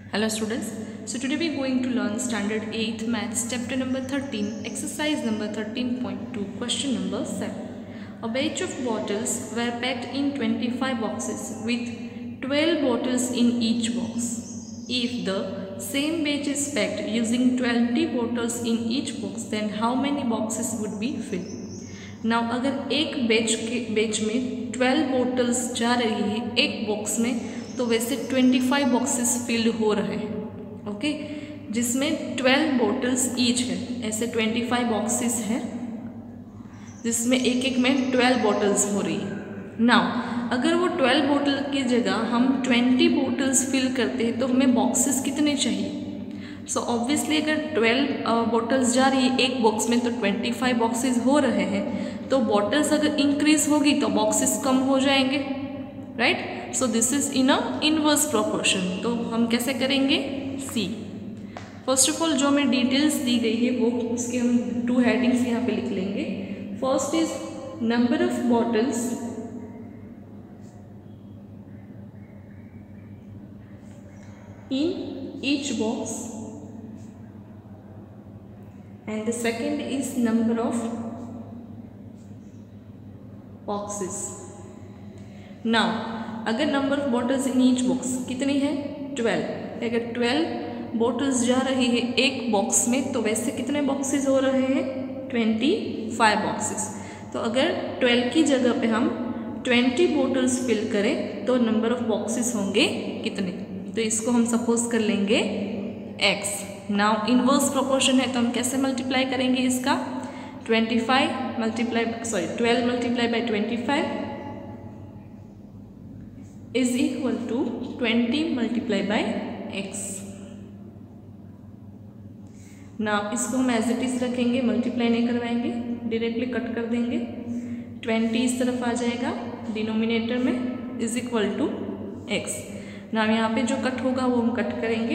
Hello students, so today we are going to learn standard 8th maths chapter number 13 exercise number 13.2 question number 7. A batch of bottles were packed in 25 boxes with 12 bottles in each box. If the same batch is packed using 20 bottles in each box, then how many boxes would be filled? Now अगर एक batch में 12 bottles जा रही है एक box में, तो वैसे 25 बॉक्सेस फिल्ड हो रहे हैं, ओके, जिसमें 12 बोटल्स ईच है। ऐसे 25 बॉक्सेस हैं जिसमें एक एक में 12 बोटल्स हो रही है। नाउ अगर वो 12 बोतल की जगह हम 20 बोटल्स फिल करते हैं तो हमें बॉक्सेस कितने चाहिए? सो ऑब्वियसली अगर 12 बोटल्स जा रही है एक बॉक्स में तो 25 बॉक्सेस हो रहे हैं, तो बॉटल्स अगर इंक्रीज होगी तो बॉक्सेस कम हो जाएंगे, right. So this is in a inverse proportion. तो हम कैसे करेंगे? सी फर्स्ट ऑफ ऑल जो हमें डिटेल्स दी गई है वो उसके हम 2 हेडिंग्स यहाँ पे लिख लेंगे। First is number of bottles in each box, and the second is number of boxes. Now अगर number of bottles in each box कितनी है? 12। अगर 12 बॉटल्स जा रही है एक बॉक्स में तो वैसे कितने बॉक्सेस हो रहे हैं? 25 बॉक्सेस। तो अगर 12 की जगह पे हम 20 बॉटल्स फिल करें तो नंबर ऑफ बॉक्सेस होंगे कितने? तो इसको हम सपोज कर लेंगे x। नाउ इनवर्स प्रोपोर्शन है तो हम कैसे मल्टीप्लाई करेंगे इसका? 12 multiply by 25 is equal to 20 multiply by x। Now इसको हम एज इट इज रखेंगे, मल्टीप्लाई नहीं करवाएंगे, डायरेक्टली कट कर देंगे। 20 इस तरफ आ जाएगा डिनोमिनेटर में, is equal to x। Now यहाँ पे जो कट होगा वो हम कट करेंगे।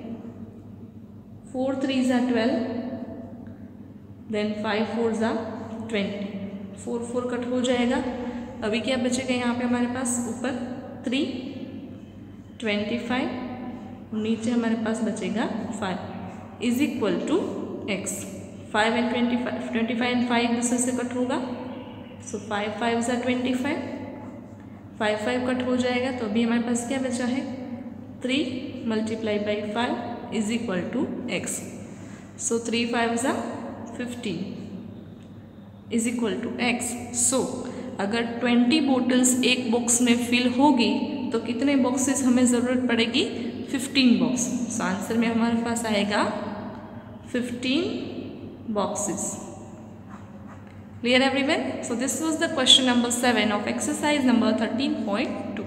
4 3 ज़ा 12, देन 5 4 ज़ा 20, 4 4 कट हो जाएगा। अभी क्या बचेगा यहाँ पे हमारे पास? ऊपर 3 25, नीचे हमारे पास बचेगा 5 is equal to x। 5 and 25 and 5 दूसरे से कट होगा, सो 5 5 ज़ा 25, 5 5 कट हो जाएगा। तो अभी हमारे पास क्या बचा है? 3 multiply by 5 is equal to x। So 3 5 ज़ा 15 is equal to x। So अगर 20 बोटल्स एक बॉक्स में फिल होगी तो कितने बॉक्सेस हमें ज़रूरत पड़ेगी? 15 बॉक्स। सो आंसर में हमारे पास आएगा 15 boxes. Clear everyone? So this was the question number 7 of exercise number 13.2.